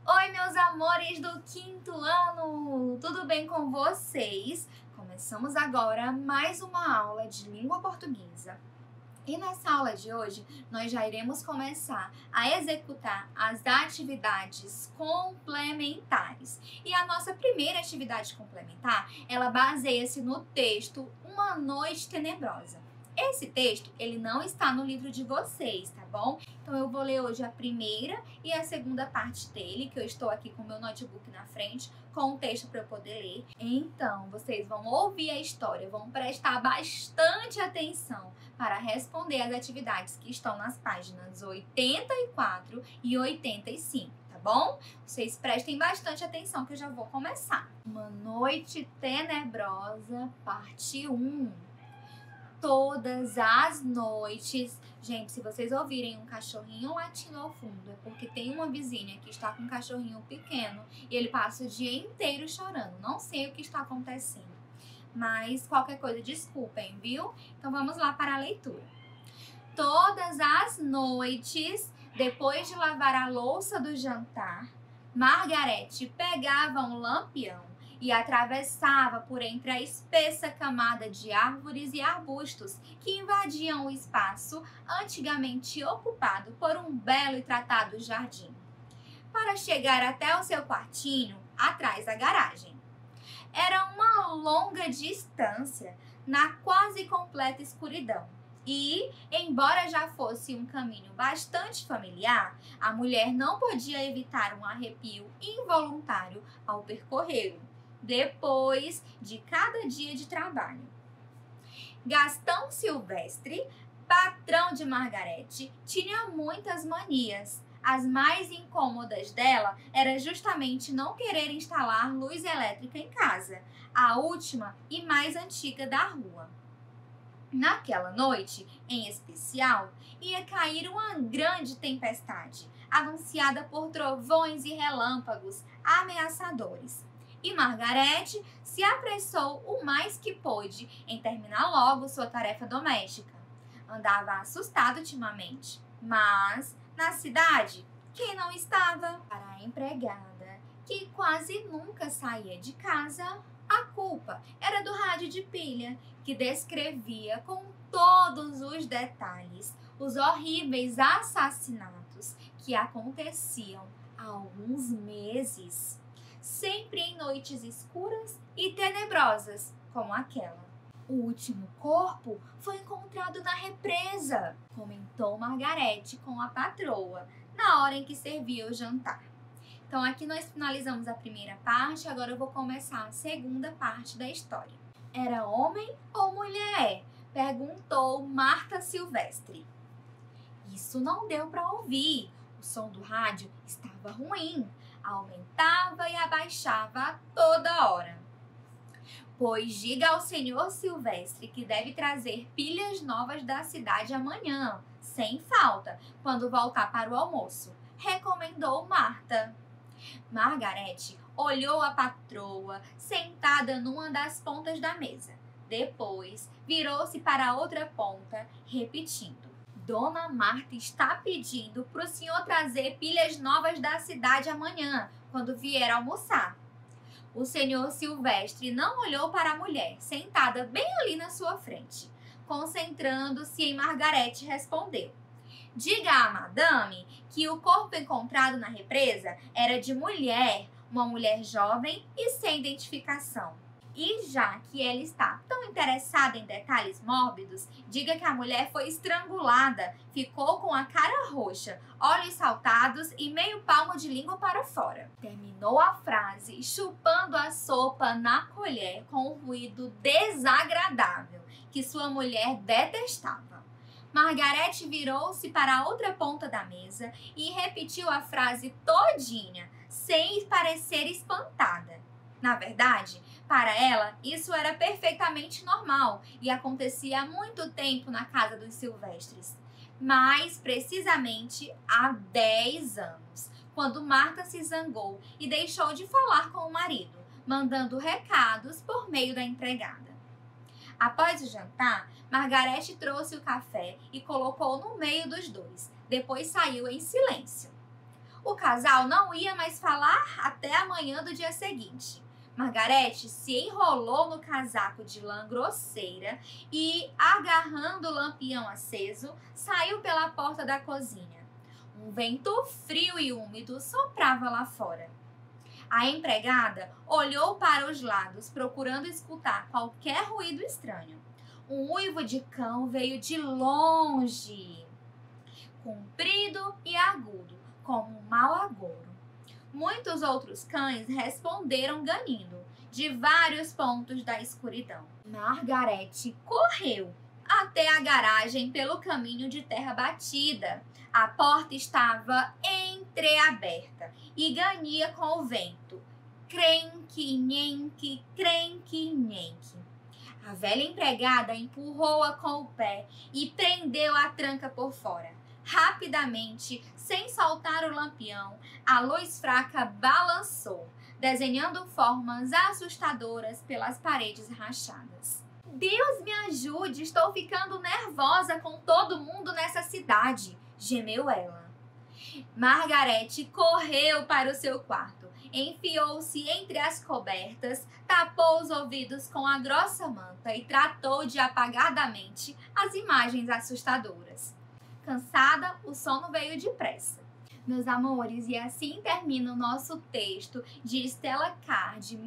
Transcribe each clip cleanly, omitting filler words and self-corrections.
Oi, meus amores do quinto ano! Tudo bem com vocês? Começamos agora mais uma aula de língua portuguesa. E nessa aula de hoje, nós já iremos começar a executar as atividades complementares. E a nossa primeira atividade complementar, ela baseia-se no texto Uma Noite Tenebrosa. Esse texto, ele não está no livro de vocês, tá bom? Então, eu vou ler hoje a primeira e a segunda parte dele, que eu estou aqui com o meu notebook na frente, com o texto para eu poder ler. Então, vocês vão ouvir a história, vão prestar bastante atenção para responder as atividades que estão nas páginas 84 e 85, tá bom? Vocês prestem bastante atenção que eu já vou começar. Uma Noite Tenebrosa, parte 1. Todas as noites. Gente, se vocês ouvirem um cachorrinho latindo ao fundo, é porque tem uma vizinha que está com um cachorrinho pequeno e ele passa o dia inteiro chorando. Não sei o que está acontecendo, mas qualquer coisa, desculpem, viu? Então vamos lá para a leitura. Todas as noites, depois de lavar a louça do jantar, Margarete pegava um lampião e atravessava por entre a espessa camada de árvores e arbustos que invadiam o espaço antigamente ocupado por um belo e tratado jardim, para chegar até o seu quartinho atrás da garagem. Era uma longa distância na quase completa escuridão. E, embora já fosse um caminho bastante familiar, a mulher não podia evitar um arrepio involuntário ao percorrê-lo, depois de cada dia de trabalho. Gastão Silvestre, patrão de Margarete, tinha muitas manias. As mais incômodas dela era justamente não querer instalar luz elétrica em casa, a última e mais antiga da rua. Naquela noite, em especial, ia cair uma grande tempestade, anunciada por trovões e relâmpagos ameaçadores. E Margarete se apressou o mais que pôde em terminar logo sua tarefa doméstica. Andava assustada ultimamente, mas na cidade, quem não estava? Para a empregada, que quase nunca saía de casa, a culpa era do rádio de pilha, que descrevia com todos os detalhes os horríveis assassinatos que aconteciam há alguns meses, sempre em noites escuras e tenebrosas como aquela. O último corpo foi encontrado na represa, comentou Margarete com a patroa, na hora em que servia o jantar. Então, aqui nós finalizamos a primeira parte, agora eu vou começar a segunda parte da história. Era homem ou mulher? Perguntou Marta Silvestre. Isso não deu para ouvir. O som do rádio estava ruim. Aumentava e abaixava a toda hora. Pois diga ao senhor Silvestre que deve trazer pilhas novas da cidade amanhã, sem falta, quando voltar para o almoço, recomendou Marta. Margarete olhou a patroa sentada numa das pontas da mesa. Depois, virou-se para a outra ponta, repetindo: Dona Marta está pedindo para o senhor trazer pilhas novas da cidade amanhã, quando vier almoçar. O senhor Silvestre não olhou para a mulher, sentada bem ali na sua frente. Concentrando-se em Margarete, respondeu: Diga à madame que o corpo encontrado na represa era de mulher, uma mulher jovem e sem identificação. E já que ela está tão interessada em detalhes mórbidos, diga que a mulher foi estrangulada, ficou com a cara roxa, olhos saltados e meio palmo de língua para fora. Terminou a frase chupando a sopa na colher com um ruído desagradável que sua mulher detestava. Margarete virou-se para a outra ponta da mesa e repetiu a frase todinha, sem parecer espantada. Na verdade, para ela, isso era perfeitamente normal e acontecia há muito tempo na casa dos Silvestres. Mais precisamente há 10 anos, quando Marta se zangou e deixou de falar com o marido, mandando recados por meio da empregada. Após o jantar, Margarete trouxe o café e colocou no meio dos dois. Depois saiu em silêncio. O casal não ia mais falar até a manhã do dia seguinte. Margarete se enrolou no casaco de lã grosseira e, agarrando o lampião aceso, saiu pela porta da cozinha. Um vento frio e úmido soprava lá fora. A empregada olhou para os lados, procurando escutar qualquer ruído estranho. Um uivo de cão veio de longe, comprido e agudo, como um mau agouro. Muitos outros cães responderam ganindo, de vários pontos da escuridão. Margarete correu até a garagem pelo caminho de terra batida. A porta estava entreaberta e gania com o vento. Crenque, nhenque, crenque, nhenque. A velha empregada empurrou-a com o pé e prendeu a tranca por fora. Rapidamente, sem soltar o lampião, a luz fraca balançou, desenhando formas assustadoras pelas paredes rachadas. Deus me ajude, estou ficando nervosa com todo mundo nessa cidade, gemeu ela. Margarete correu para o seu quarto, enfiou-se entre as cobertas, tapou os ouvidos com a grossa manta e tratou de apagar da mente as imagens assustadoras. Cansada, o sono veio depressa. Meus amores, e assim termina o nosso texto de Stella Carr, de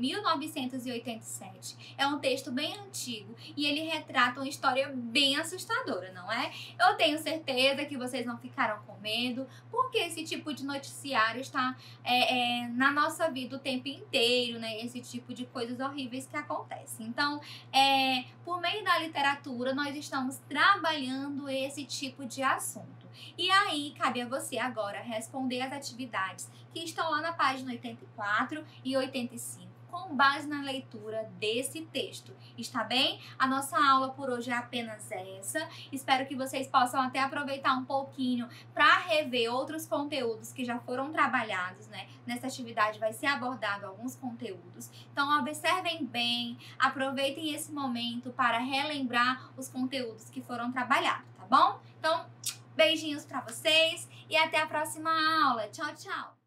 1987. É um texto bem antigo e ele retrata uma história bem assustadora, não é? Eu tenho certeza que vocês não ficaram com medo, porque esse tipo de noticiário está na nossa vida o tempo inteiro, né? Esse tipo de coisas horríveis que acontecem. Então, por meio da literatura, nós estamos trabalhando esse tipo de assunto. E aí, cabe a você agora responder as atividades que estão lá na página 84 e 85, com base na leitura desse texto. Está bem? A nossa aula por hoje é apenas essa. Espero que vocês possam até aproveitar um pouquinho para rever outros conteúdos que já foram trabalhados, né? Nessa atividade vai ser abordado alguns conteúdos. Então, observem bem, aproveitem esse momento para relembrar os conteúdos que foram trabalhados, tá bom? Então, beijinhos para vocês e até a próxima aula. Tchau, tchau!